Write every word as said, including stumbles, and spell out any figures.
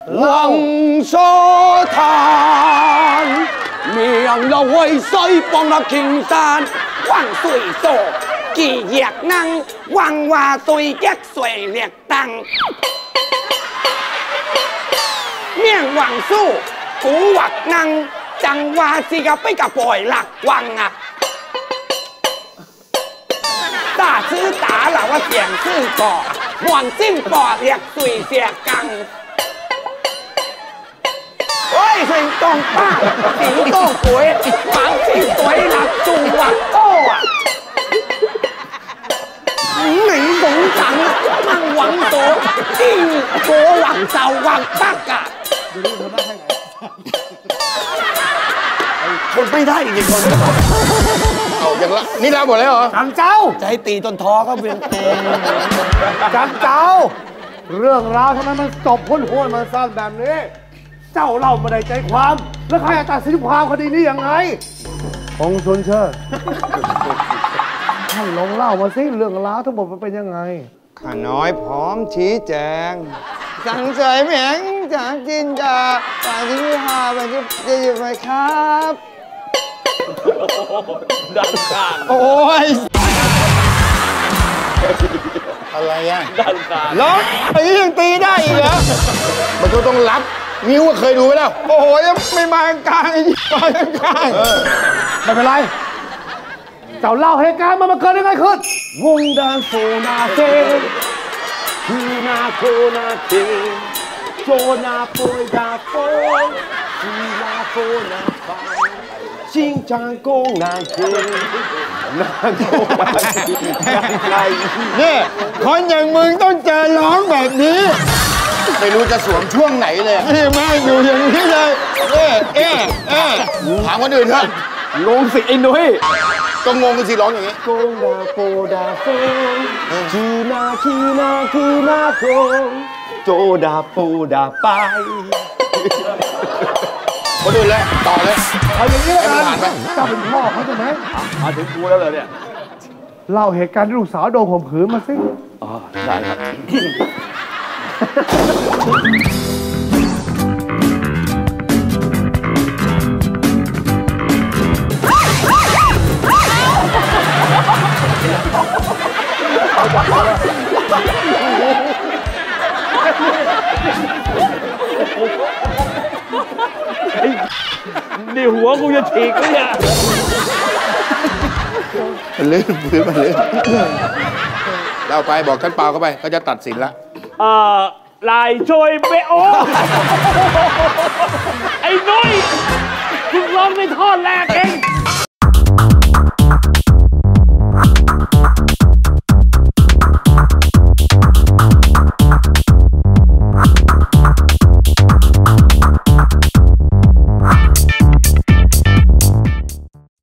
王所叹，命流为水放落青山，万岁座，记业人，万话对结水烈当。命王叔，古惑人，真话是个比较背辣王啊！大只打老我讲四个，满心暴力水石刚。我先当爸，你当鬼，满心鬼辣做滑多啊！你懂长，慢王多，天国王就王北啊！ทนไม่ได้จริงๆทนไม่ได้เอาอย่างละนี่ลาหมดแล้วเหรอจันเจ้าจะให้ตีจนท้อก็เพียงจันเจ้าเรื่องราวทำไมมันจบพ้นห้วนมันสั้นแบบนี้เจ้าเล่ามาได้ใจความแล้วใครจะตัดสินความคดีนี้ยังไงองค์ชนเชิดท่านลองเล่ามาสิเรื่องราวทั้งหมดมันเป็นยังไงข้าน้อยพร้อมชี้แจงสังเสยเหม่งจากจินดาป่าที่ห้าป่าที่จะอยู่ไหมครับด้านข้างโอ้ยอะไรอ่ะด้านข้างร้องไอ้ยังตีได้อีกเหรอมันก็ต้องรับนิ้วก็เคยดูไปแล้วโอ้โหยังไม่มากลางไอ้มาข้างไม่เป็นไรเจ้าเล่าเหตุการณ์มันมาเกิดยังไงขึ้นวงดานโซนาเซคือนาโคนาเทโจนาโปยดาโฟคือนาโคนาฟาชิงจางโกงนางเทนาโกนาไงนี่คนอย่างมึงต้องเจอร้องแบบนี้ไม่รู้จะสวมช่วงไหนเลยนี่แม่อยู่อย่างนี้เลยเอ๊ะเอ๊ะเอ๊ะถามคนอื่นเถอะงงสิไอ้นุ้ยก็งงกันสิร้องอย่างนี้โกงดาโกดาโฟชีนาชีนาชีนาโกโจดาปูดาไปคนอื่นเลยต่อเลยเอาอย่างนี้แล้วกันเจ้าเป็นพ่อเขาใช่ไหมมาถึงกูแล้วเลยเนี่ยเล่าเหตุการณ์ที่ลูกสาวโดนข่มขืนมาสิอ๋อได้ครับนี่หัวกูจะฉีกเลยเนี่ยมันเล่นพื้นมันเล่นเราไปบอกท่านเปาเข้าไปเขาจะตัดสินละเอ่อลายช่วยไปโอ้ไอ้นุ้ยคุณร้องในท่อนแรกเอ